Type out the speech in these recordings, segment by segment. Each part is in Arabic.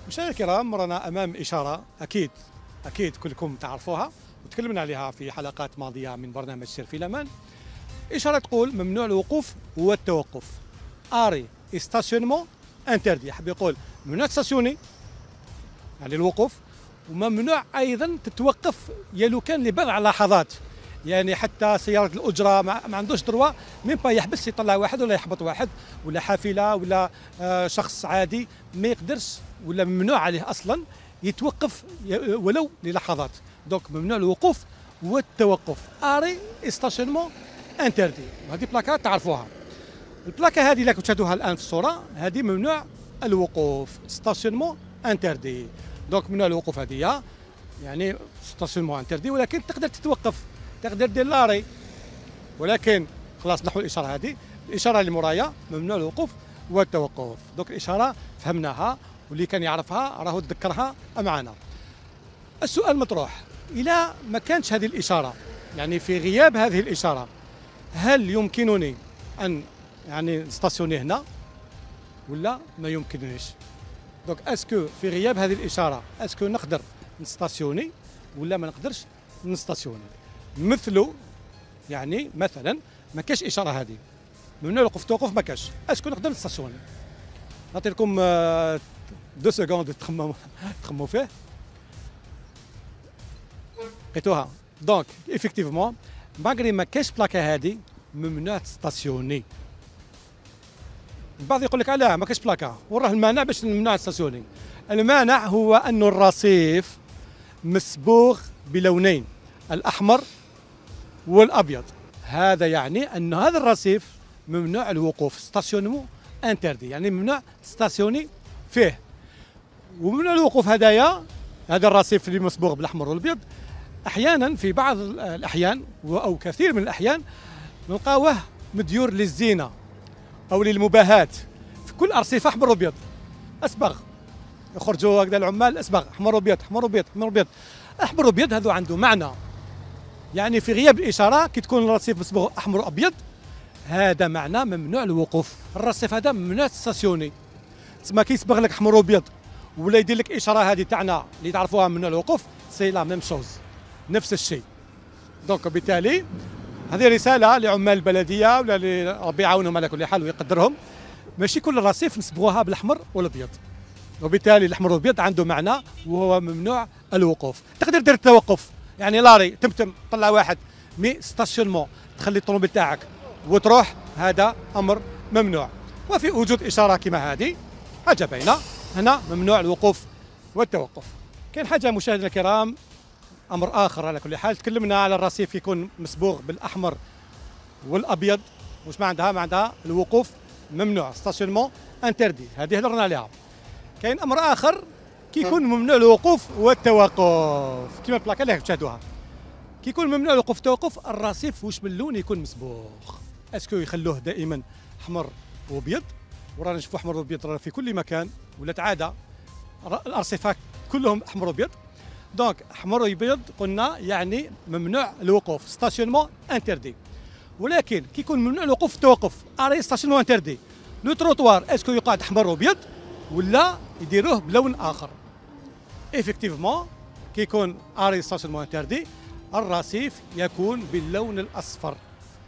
مشاهدينا الكرام، رانا امام اشاره اكيد كلكم تعرفوها وتكلمنا عليها في حلقات ماضيه من برنامج سير في الامان. اشاره تقول ممنوع الوقوف والتوقف. اري ستاسيونمون انتردي، يحب يقول ممنوع تستاسيوني يعني الوقوف، وممنوع ايضا تتوقف يا لو كان لبضع لحظات. يعني حتى سياره الاجره ما عندوش دروا ميم با يحبس يطلع واحد ولا يحبط واحد ولا حافله ولا شخص عادي ما يقدرش ولا ممنوع عليه اصلا يتوقف ولو للحظات. دونك ممنوع الوقوف والتوقف. اري ستاسيونمون انتردي، وهذه بلاكات تعرفوها. البلاكه هذه اللي تشاهدوها الان في الصوره هذه ممنوع الوقوف، ستاسيونمون انتردي. دونك ممنوع الوقوف هذه يعني ستاسيونمون انتردي، ولكن تقدر تتوقف، تقدر دير لاري، ولكن خلاص نحو الاشاره هذه. الاشاره اللي مورايا ممنوع الوقوف والتوقف. دونك الاشاره فهمناها، واللي كان يعرفها راهو تذكرها معنا. السؤال مطروح، الى ما كانتش هذه الاشاره، يعني في غياب هذه الاشاره، هل يمكنني ان يعني نستاسيوني هنا ولا ما يمكننيش؟ دونك اسكو في غياب هذه الاشاره اسكو نقدر نستاسيوني ولا ما نقدرش نستاسيوني؟ مثلوا يعني مثلا ما كاش اشاره هذه ممنوع الوقوف توقف، ما كاش، اسكو نقدر نستاسيوني؟ نعطي لكم 2 سكوند تخمموا فيه. لقيتوها. دونك ايفيكتيفمون ماغري ما كاش بلاكه هذه ممنوع تستاسيوني. البعض يقول لك لا ما كاش بلاكه، وراه المانع باش ممنوع تستاسيوني. المانع هو أن الرصيف مصبوغ بلونين، الأحمر والأبيض. هذا يعني أن هذا الرصيف ممنوع الوقوف، ستاسيونمون انتردي، يعني ممنوع تستاسيوني فيه. وممنوع الوقوف هذايا، هذا الرصيف اللي مصبوغ بالأحمر والأبيض، أحيانا في بعض الأحيان أو كثير من الأحيان نلقاوه مديور للزينة أو للمباهاة. في كل أرصفة أحمر وأبيض، أصبغ، يخرجوا هكذا العمال أصبغ أحمر وأبيض أحمر وأبيض أحمر وأبيض. أحمر وأبيض هذا عنده معنى، يعني في غياب الإشارة كي تكون الرصيف مصبوغ أحمر وأبيض هذا معنى ممنوع الوقوف. الرصيف هذا ممنوع تستاسيوني. تسمى كي يصبغ لك أحمر وأبيض ولا يدير لك إشارة هذه تاعنا اللي تعرفوها ممنوع الوقوف، سي لا ميم شوز، نفس الشيء. دونك بالتالي هذه رسالة لعمال البلدية ولا اللي ربي يعاونهم على كل حال ويقدرهم، ماشي كل الرصيف نصبغوها بالأحمر والأبيض، وبالتالي الأحمر والأبيض عنده معنى وهو ممنوع الوقوف. تقدر دير التوقف، يعني لاري تمتم طلع واحد، مي ستاسيونمون تخلي الطوموبيل تاعك وتروح، هذا أمر ممنوع. وفي وجود إشارة كما هذه حاجة باينة، هنا ممنوع الوقوف والتوقف. كاين حاجة مشاهدينا الكرام، امر اخر على كل حال، تكلمنا على الرصيف يكون مصبوغ بالاحمر والابيض، واش ما عندها؟ ما عندها الوقوف ممنوع، ستاسيونمون انتردي، هذه هضرنا عليها. كاين امر اخر كي يكون ممنوع الوقوف والتوقف، كما البلاكه اللي تشاهدوها كي يكون ممنوع الوقوف والتوقف، الرصيف واش من لون يكون مصبوغ؟ اسكو يخلوه دائما احمر وابيض، ورانا نشوفوا احمر وابيض في كل مكان، ولات عاده الارصفه كلهم احمر وابيض. دونك احمر وابيض قلنا يعني ممنوع الوقوف، ستاسيونمون انتردي. ولكن كي يكون ممنوع الوقوف التوقف، اري ستاسيونمون انتردي، لو تروطوار اسكو يقعد احمر وابيض ولا يديروه بلون اخر؟ ايفيكتيفمون كي يكون اري ستاسيونمون انتردي الرصيف يكون باللون الاصفر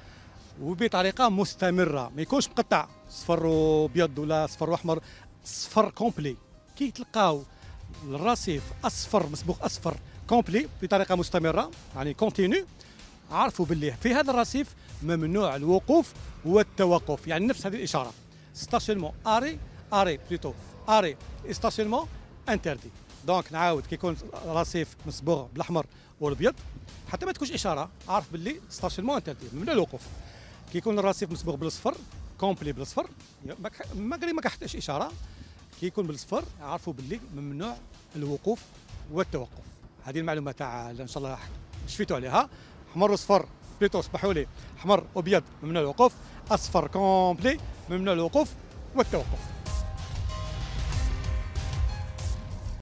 وبطريقه مستمره، ما يكونش مقطع صفر وابيض ولا صفر واحمر، صفر كومبلي. كي تلقاو الرصيف اصفر مصبوغ اصفر كومبلي بطريقه مستمره يعني كونتينيو، عرفوا باللي في هذا الرصيف ممنوع الوقوف والتوقف، يعني نفس هذه الاشاره، ستاسيونمون اري بلوتو اري ستاسيونمون انتردي. دونك نعاود، كي يكون الرصيف مصبوغ بالاحمر والابيض حتى ما تكونش اشاره، عارف باللي ستاسيونمون انتردي ممنوع الوقوف. كي يكون الرصيف مصبوغ بالاصفر كومبلي بالاصفر ما كحتاش اشاره، كي يكون بالصفر عرفوا باللي ممنوع الوقوف والتوقف. هذه المعلومه تاع ان شاء الله شفيتوا عليها. احمر وصفر بليتو، اسمحوا لي، احمر وابيض ممنوع الوقوف، اصفر كومبلي ممنوع الوقوف والتوقف.